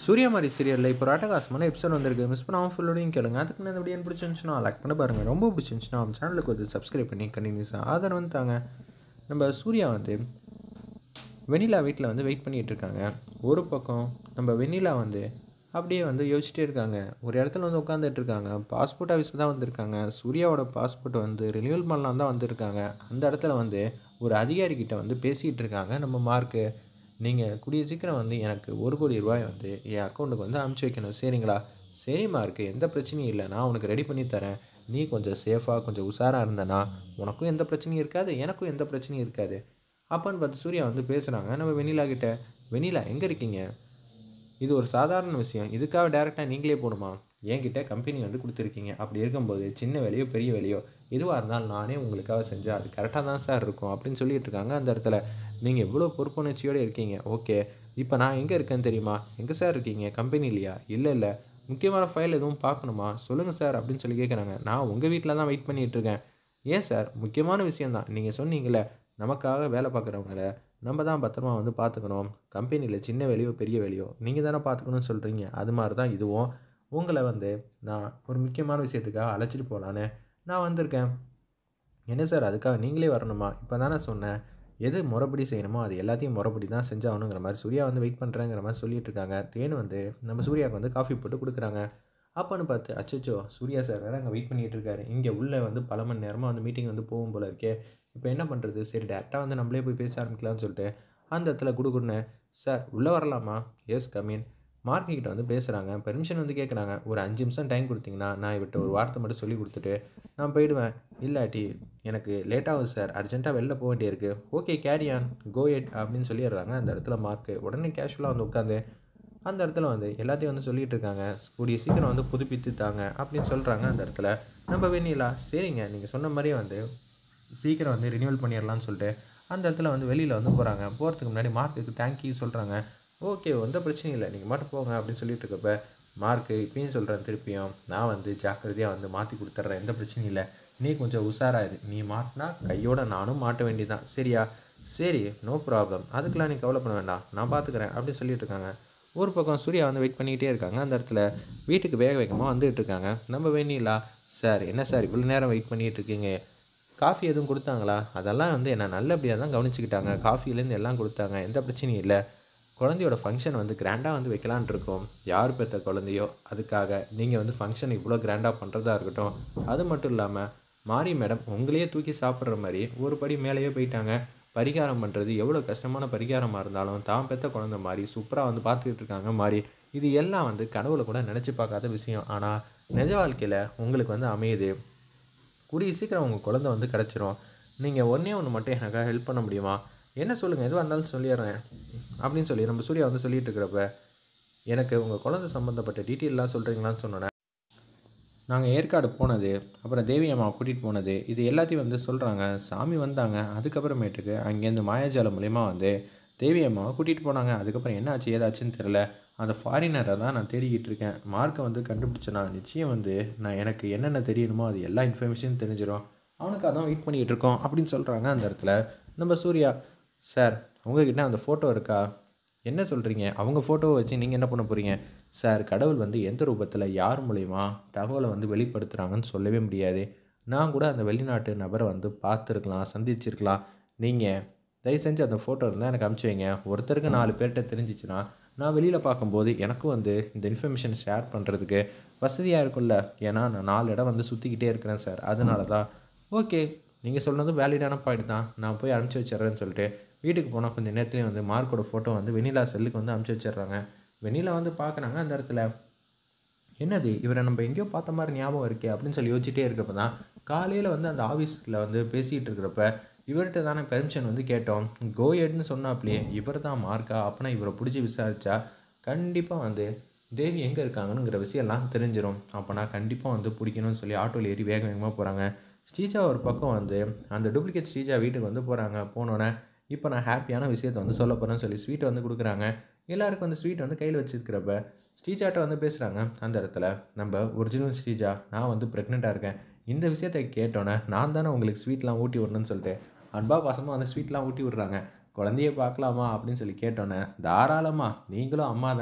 சூர்யா மாதிரி சீரியலில் இப்போ ஒரு அட்டகாசமான எபிசோட் வந்திருக்கு. மிஸ் பண்ணாமல் ஃபுல்லோடையும் கேளுங்க. அதுக்கு நான் எப்படி பிடிச்சிருந்துச்சுன்னா லைக் பண்ண பாருங்கள். ரொம்ப பிடிச்சிருந்துச்சுன்னா நம்ம சேனலுக்கு வந்து சப்ஸ்கிரைப் பண்ணி கண்டினியூஸாக ஆதரவு வந்து தாங்க. நம்ம சூர்யா வந்து வெண்ணிலா வீட்டில் வந்து வெயிட் பண்ணிகிட்டு இருக்காங்க. ஒரு பக்கம் நம்ம வெண்ணிலா வந்து அப்படியே வந்து யோசிச்சிட்டே இருக்காங்க. ஒரு இடத்துல வந்து உட்காந்துட்டு இருக்காங்க. பாஸ்போர்ட் ஆஃபீஸில் தான் வந்திருக்காங்க. சூர்யாவோட பாஸ்போர்ட் வந்து ரினியூவல் பண்ணலாம் தான் வந்திருக்காங்க. அந்த இடத்துல வந்து ஒரு அதிகாரிக்கிட்ட வந்து பேசிகிட்டு இருக்காங்க. நம்ம மார்க்கு, நீங்கள் கூடிய சீக்கிரம் வந்து எனக்கு ₹1,00,00,000 வந்து என் அக்கௌண்ட்டுக்கு வந்து அனுப்பிச்சி வைக்கணும், சரிங்களா? சரி மார்க்கு, எந்த பிரச்சனையும் இல்லை, நான் உனக்கு ரெடி பண்ணி தரேன். நீ கொஞ்சம் சேஃபாக கொஞ்சம் உஷாராக இருந்தனா உனக்கும் எந்த பிரச்சனையும் இருக்காது, எனக்கும் எந்த பிரச்சனையும் இருக்காது. அப்போன்னு பார்த்து சூர்யா வந்து பேசுகிறாங்க நம்ம வெண்ணிலா கிட்ட. வெண்ணிலா எங்கே இருக்கீங்க? இது ஒரு சாதாரண விஷயம், இதுக்காக டேரெக்டாக நீங்களே போகணுமா? என்கிட்ட கம்பெனி வந்து கொடுத்துருக்கீங்க. அப்படி இருக்கும்போது சின்ன வேலையோ பெரிய வேலையோ எதுவாக இருந்தாலும் நானே உங்களுக்காக செஞ்சால் அது கரெக்டாக தான் சார் இருக்கும் அப்படின்னு சொல்லிட்டு இருக்காங்க. அந்த இடத்துல நீங்கள் இவ்வளோ பொறுப்புணர்ச்சியோடு இருக்கீங்க, ஓகே. இப்போ நான் எங்கே இருக்கேன்னு தெரியுமா? எங்கே சார் இருக்கீங்க? கம்பெனிலையா? இல்லை இல்லை, முக்கியமான ஃபைல் எதுவும் பார்க்கணுமா? சொல்லுங்கள் சார் அப்படின்னு சொல்லி கேட்குறாங்க. நான் உங்கள் வீட்டில் தான் வெயிட் பண்ணிகிட்டு இருக்கேன். ஏன் சார்? முக்கியமான விஷயந்தான். நீங்கள் சொன்னீங்களே, நமக்காக வேலை பார்க்குறவங்கள நம்ம தான் பத்திரமா வந்து பார்த்துக்கணும். கம்பெனியில் சின்ன வேலையோ பெரிய வேலையோ நீங்கள் தானே பார்த்துக்கணும்னு சொல்கிறீங்க. அது மாதிரி தான் இதுவும். உங்களை வந்து நான் ஒரு முக்கியமான விஷயத்துக்காக அழைச்சிட்டு போகலான்னு நான் வந்திருக்கேன். என்ன சார் அதுக்காக நீங்களே வரணுமா? இப்போ தானே சொன்னேன். எது முறைப்படி செய்யணுமோ அது எல்லாத்தையும் முறைப்படி தான் செஞ்சாகணுங்கிற மாதிரி சூர்யா வந்து வெயிட் பண்ணுறேங்கிற மாதிரி சொல்லிட்டு இருக்காங்க. தேன் வந்து நம்ம சூர்யாவுக்கு வந்து காஃபி போட்டு கொடுக்குறாங்க. அப்போன்னு பார்த்து அச்சச்சோ, சூர்யா சார் வேறு அங்கே வெயிட் பண்ணிகிட்டு இருக்காரு. இங்கே உள்ளே வந்து பல மணி நேரமாக வந்து மீட்டிங் வந்து போகும் போல இருக்கே. இப்போ என்ன பண்ணுறது? சரி டேரெக்டாக வந்து நம்மளே போய் பேச ஆரம்பிக்கலாம்னு சொல்லிட்டு அந்த இடத்துல குடுகுடுன்னு, சார் உள்ளே வரலாமா? Yes come in. மார்க்கிட்ட வந்து பேசுகிறாங்க. பெர்மிஷன் வந்து கேட்குறாங்க. ஒரு 5 நிமிஷம் டைம் கொடுத்தீங்கன்னா நான் இவர்கிட்ட ஒரு வார்த்தை மட்டும் சொல்லி கொடுத்துட்டு நான் போயிடுவேன். இல்லாட்டி எனக்கு லேட் ஆகும் சார், அர்ஜென்ட்டாக வெளில போக வேண்டியிருக்கு. Okay carry on, go ahead அப்படின்னு சொல்லிடுறாங்க அந்த இடத்துல மார்க்கு. உடனே கேஷுவலாக வந்து உட்காந்து அந்த இடத்துல வந்து எல்லாத்தையும் வந்து சொல்லிகிட்டு இருக்காங்க. கூடிய சீக்கிரம் வந்து புதுப்பித்து தாங்க அப்படின்னு சொல்கிறாங்க அந்த இடத்துல. நம்ம வெண்ணிலா, சரிங்க நீங்கள் சொன்ன மாதிரியே வந்து சீக்கிரம் வந்து ரினியூவல் பண்ணிடலான்னு சொல்லிட்டு அந்த இடத்துல வந்து வெளியில் வந்து போகிறாங்க. போகிறதுக்கு முன்னாடி மார்க்குக்கு தேங்க்யூ சொல்கிறாங்க. ஓகே, எந்த பிரச்சனையும் இல்லை, நீங்கள் மட்டும் போங்க அப்படின்னு சொல்லிட்டு இருக்கப்ப மார்க்கு இப்பயும் சொல்கிறேன் திருப்பியும், நான் வந்து ஜாக்கிரதையாக வந்து மாற்றி கொடுத்துட்றேன், எந்த பிரச்சனையும் இல்லை. நீ கொஞ்சம் உஷாராது. நீ மாட்டினா கையோட நானும் மாட்ட வேண்டியதான், சரியா? சரி, நோ ப்ராப்ளம், அதுக்கெலாம் நீ கவலைப்பட வேண்டாம், நான் பார்த்துக்கிறேன் அப்படின்னு சொல்லிட்டு இருக்காங்க. ஒரு பக்கம் சூர்யா வந்து வெயிட் பண்ணிக்கிட்டே இருக்காங்க. அந்த இடத்துல வீட்டுக்கு வேக வேகமாக வந்துட்டு இருக்காங்க. நம்ம வெண்ணிலா, சார் என்ன சார் இவ்வளோ நேரம் வெயிட் பண்ணிகிட்டு இருக்கீங்க? காஃபி எதுவும் கொடுத்தாங்களா? அதெல்லாம் வந்து என்னை நல்லபடியாக தான் கவனிச்சுக்கிட்டாங்க. காஃபிலேருந்து எல்லாம் கொடுத்தாங்க, எந்த பிரச்சனையும் இல்லை. குழந்தையோட ஃபங்க்ஷன் வந்து கிராண்டாக வந்து வைக்கலான் இருக்கோம். யார் பெற்ற குழந்தையோ அதுக்காக நீங்கள் வந்து ஃபங்க்ஷன் இவ்வளோ கிராண்டாக பண்ணுறதா இருக்கட்டும். அது மட்டும் இல்லாமல் மாரி மேடம் உங்களையே தூக்கி சாப்பிட்ற மாதிரி ஒரு படி மேலேயே போயிட்டாங்க. பரிகாரம் பண்ணுறது எவ்வளோ கஷ்டமான பரிகாரமாக இருந்தாலும் தான் பெற்ற குழந்தை மாதிரி சூப்பராக வந்து பார்த்துக்கிட்டு இருக்காங்க மாறி. இது எல்லாம் வந்து கனவுல கூட நினச்சி பார்க்காத விஷயம். ஆனால் நிஜ வாழ்க்கையில் உங்களுக்கு வந்து அமையுது. கூடிய சீக்கிரம் உங்கள் குழந்தை வந்து கிடச்சிரும். நீங்கள் ஒன்றே ஒன்று மட்டும் எனக்காக ஹெல்ப் பண்ண முடியுமா? என்ன சொல்லுங்கள், எதுவாக இருந்தாலும் சொல்லிடுறேன் அப்படின்னு சொல்லி நம்ம சூர்யா வந்து சொல்லிட்டு இருக்கிறப்ப, எனக்கு உங்கள் குழந்தை சம்மந்தப்பட்ட டீட்டெயிலெலாம் சொல்கிறீங்களான்னு சொன்னோன்னே, நாங்கள் ஏற்காடு போனது, அப்புறம் தேவி அம்மாவை கூட்டிகிட்டு போனது, இது எல்லாத்தையும் வந்து சொல்கிறாங்க. சாமி வந்தாங்க, அதுக்கப்புறமேட்டுக்கு அங்கேருந்து மாயாஜாலம் மூலிமா வந்து தேவி அம்மாவை கூட்டிகிட்டு போனாங்க. அதுக்கப்புறம் என்ன ஆச்சு ஏதாச்சுன்னு தெரில. அந்த ஃபாரினரை தான் நான் தேடிக்கிட்டு இருக்கேன். மார்க்கை வந்து கண்டுபிடிச்சேன்னா நிச்சயம் வந்து நான் எனக்கு என்னென்ன தெரியணுமோ அது எல்லா இன்ஃபர்மேஷனும் தெரிஞ்சிடும். அவனுக்காக தான் வெயிட் பண்ணிகிட்டு இருக்கோம் அப்படின்னு சொல்கிறாங்க அந்த இடத்துல. நம்ம சூர்யா, சார் உங்ககிட்ட அந்த ஃபோட்டோ இருக்கா? என்ன சொல்கிறீங்க? அவங்க ஃபோட்டோவை வச்சு நீங்கள் என்ன பண்ண போகிறீங்க? சார் கடவுள் வந்து எந்த ரூபத்தில் யார் மூலயமா தகவலை வந்து வெளிப்படுத்துகிறாங்கன்னு சொல்லவே முடியாது. நான் கூட அந்த வெளிநாட்டு நபரை வந்து பார்த்துருக்கலாம், சந்திச்சிருக்கலாம். நீங்கள் தயவு செஞ்சு அந்த ஃபோட்டோ இருந்தால் எனக்கு அனுப்பிச்சி வைங்க. ஒருத்தருக்கு 4 பேர்கிட்ட தெரிஞ்சிச்சுன்னா நான் வெளியில் பார்க்கும்போது எனக்கும் வந்து இந்த இன்ஃபர்மேஷன் ஷேர் பண்ணுறதுக்கு வசதியாக இருக்கும்ல. ஏன்னா நான் 4 இடம் வந்து சுற்றிக்கிட்டே இருக்கிறேன் சார், அதனால தான். ஓகே, நீங்கள் சொன்னதும் வேலிடான பாயிண்ட் தான், நான் போய் அனுப்பிச்சி வச்சிட்றேன்னு சொல்லிட்டு வீட்டுக்கு போனால் கொஞ்சம் நேரத்துலேயே வந்து மார்க்கோட ஃபோட்டோ வந்து வெண்ணிலா செல்லுக்கு வந்து அனுப்பிச்சி வச்சிடுறாங்க. வெண்ணிலா வந்து பார்க்குறாங்க அந்த இடத்துல. என்னது இவரை நம்ம எங்கேயோ பார்த்த மாதிரி ஞாபகம் இருக்கே அப்படின்னு சொல்லி யோசிச்சுட்டே இருக்கப்போ தான் காலையில் வந்து அந்த ஆஃபீஸில் வந்து பேசிகிட்டு இருக்கிறப்ப இவர்கிட்ட தானே பெர்மிஷன் வந்து கேட்டோம். கோயட்னு சொன்னாப்லையே இவர் தான் மார்க்கா? அப்போனா இவரை பிடிச்சி விசாரித்தா கண்டிப்பாக வந்து தேவி எங்கே இருக்காங்கங்கிற விஷயம்லாம் தெரிஞ்சிடும். அப்போனா கண்டிப்பாக வந்து பிடிக்கணும்னு சொல்லி ஆட்டோவில் ஏறி வேக வேகமாக போகிறாங்க. ஸ்ரீஜா ஒரு பக்கம் வந்து அந்த டூப்ளிகேட் ஸ்ரீஜா வீட்டுக்கு வந்து போகிறாங்க. போனோன்னே இப்போ நான் ஹாப்பியான விஷயத்தை வந்து சொல்ல போகிறேன்னு சொல்லி ஸ்வீட்டை வந்து கொடுக்குறாங்க. எல்லாருக்கும் வந்து ஸ்வீட் வந்து கையில் வச்சுருக்கிறப்ப ஸ்ரீஜாட்ட வந்து பேசுகிறாங்க அந்த இடத்துல. நம்ம ஒரிஜினல் ஸ்ரீஜா, நான் வந்து ப்ரெக்னெண்ட்டாக இருக்கேன். இந்த விஷயத்தை கேட்டோன்னே நான் தானே உங்களுக்கு ஸ்வீட்லாம் ஊட்டி விடணும்னு சொல்லிட்டு அன்பா பாசமாக வந்து ஸ்வீட்லாம் ஊட்டி விட்றாங்க. குழந்தைய பார்க்கலாமா அப்படின்னு சொல்லி கேட்டோன்னே, தாராளமாக, நீங்களும் அம்மா தானே.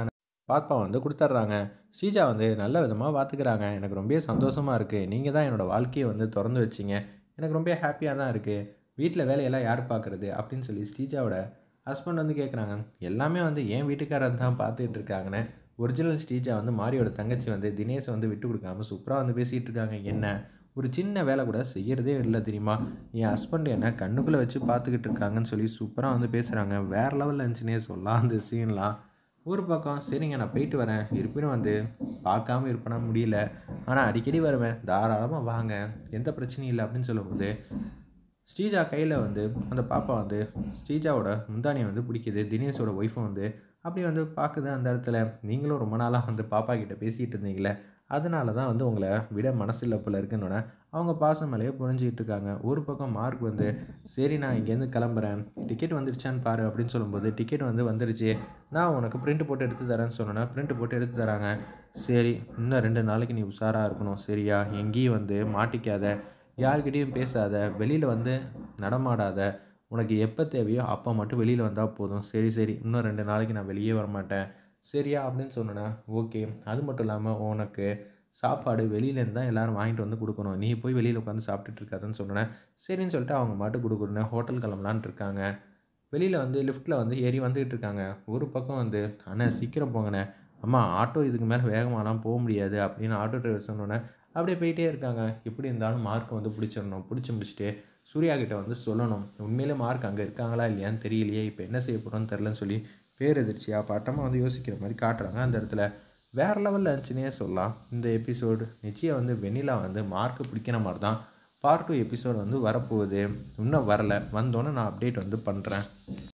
பாப்பா வந்து குடுத்துர்றாங்க. ஸ்ரீஜா வந்து நல்ல விதமா பார்த்துக்கிறாங்க. எனக்கு ரொம்பவே சந்தோஷமா இருக்கு. நீங்க தான் என்னோட வாழ்க்கைய வந்து தொறந்து வச்சீங்க. எனக்கு ரொம்ப ஹேப்பியா தான் இருக்கு. வீட்ல வேலையெல்லாம் யார் பார்க்குறது? அப்படின்னு சொல்லி ஸ்ரீஜாவோட ஹஸ்பண்ட் வந்து கேட்குறாங்க. எல்லாமே வந்து என் வீட்டுக்காரர் தான் பார்த்துட்டு இருக்காங்கன்னு, ஒரிஜினல் ஸ்ரீஜா வந்து மாரியோட தங்கச்சி வந்து தினேஷ வந்து விட்டு குடுக்காம சூப்பரா வந்து பேசிட்டு இருக்காங்க. என்ன ஒரு சின்ன வேலை கூட செய்யறதே இல்ல தெரியுமா? என் ஹஸ்பண்ட் என்ன கண்ணுக்குள்ள வச்சு பார்த்துக்கிட்டு இருக்காங்கன்னு சொல்லி சூப்பரா வந்து பேசுறாங்க. வேற லெவல்ல இருந்துச்சுன்னே சொல்லலாம் அந்த சீன்லாம். ஒரு பக்கம் சரிங்க நான் போயிட்டு வரேன். இருப்பினும் வந்து பார்க்காம இருப்பேனா முடியல. ஆனா அடிக்கடி வருவேன். தாராளமா வாங்க. எந்த பிரச்சனையும் இல்ல அப்படின்னு சொல்லும்போது, ஸ்ரீஜா கையில வந்து அந்த பாப்பா வந்து ஸ்ரீஜாவோட முந்தானிய வந்து பிடிக்குது. தினேஷோட ஒய்ஃபும் வந்து அப்படியே வந்து பாக்குது அந்த இடத்துல. நீங்களும் ரொம்ப நாளா வந்து பாப்பா கிட்ட பேசிட்டு இருந்தீங்களே, அதனால தான் வந்து உங்கள விட மனசில்ல போல இருக்குன்னோனே, அவங்க பாசம் மேலயே புரிஞ்சுகிட்டு இருக்காங்க. ஒரு பக்கம் மார்க் வந்து, "சரி நான் இங்கேருந்து கிளம்புறேன். டிக்கெட் வந்துருச்சான்னு பாரு" அப்படின்னு சொல்லும்போது, டிக்கெட் வந்து வந்துருச்சு. நான் உனக்கு பிரிண்ட் போட்டு எடுத்து தரேன்னு சொன்னோனே, பிரிண்ட் போட்டு எடுத்து தராங்க. சரி, இன்னும் 2 நாளைக்கு நீ உஷாரா இருக்கணும். சரியா? எங்கேயும் வந்து மாட்டிக்காத. யார்கிட்டயும் பேசாத. வெளியில வந்து நடமாடாத. உனக்கு எப்ப தேவையோ அப்ப மட்டும் வெளியில வந்தா போதும். சரி, சரி. இன்னும் 2 நாளைக்கு நான் வெளியே வரமாட்டேன். சரியா? அப்படின்னு சொன்னோனே, ஓகே. அது மட்டும் இல்லாம உனக்கு சாப்பாடு வெளியிலேருந்து தான் எல்லாரும் வாங்கிட்டு வந்து குடுக்கணும். நீ போய் வெளியில உட்காந்து சாப்பிட்டுட்டு இருக்காதன்னு சொன்னோனே, சரின்னு சொல்லிட்டு அவங்க பாட்டுக்கு குடுகுடுன்னு ஹோட்டல் கிளம்பலான்ட்டு இருக்காங்க. வெளியில வந்து லிஃப்ட்ல வந்து ஏறி வந்துகிட்டு இருக்காங்க. ஒரு பக்கம் வந்து, "அண்ணே சீக்கிரம் போங்கண்ணே. அம்மா ஆட்டோ இதுக்கு மேல வேகமாலாம் போ முடியாது" அப்படின்னு ஆட்டோ டிரைவர் சொன்னோனே, அப்படியே போயிட்டே இருக்காங்க. எப்படி இருந்தாலும் மார்க்க வந்து பிடிச்சிரணும். பிடிச்சு முடிச்சுட்டு சூர்யா கிட்ட வந்து சொல்லணும். உண்மையிலே மார்க் அங்க இருக்காங்களா இல்லையான்னு தெரியலையே. இப்ப என்ன செய்ய போறோம்னு தெரியலன்னு சொல்லி பேரெதிர்ச்சியா பட்டமா வந்து யோசிக்கிற மாரி காட்டுறாங்க அந்த இடத்துல. வேற லெவல்ல இருந்துச்சுன்னே சொல்லலாம். இந்த எபிசோடு நிச்சயம் வந்து வெண்ணிலா வந்து மார்க் பிடிக்கிற மாரி தான் பார்ட் 2 எபிசோட் வந்து வரப்போகுது. இன்னும் வரல. வந்தோனே நான் அப்டேட் வந்து பண்றேன்.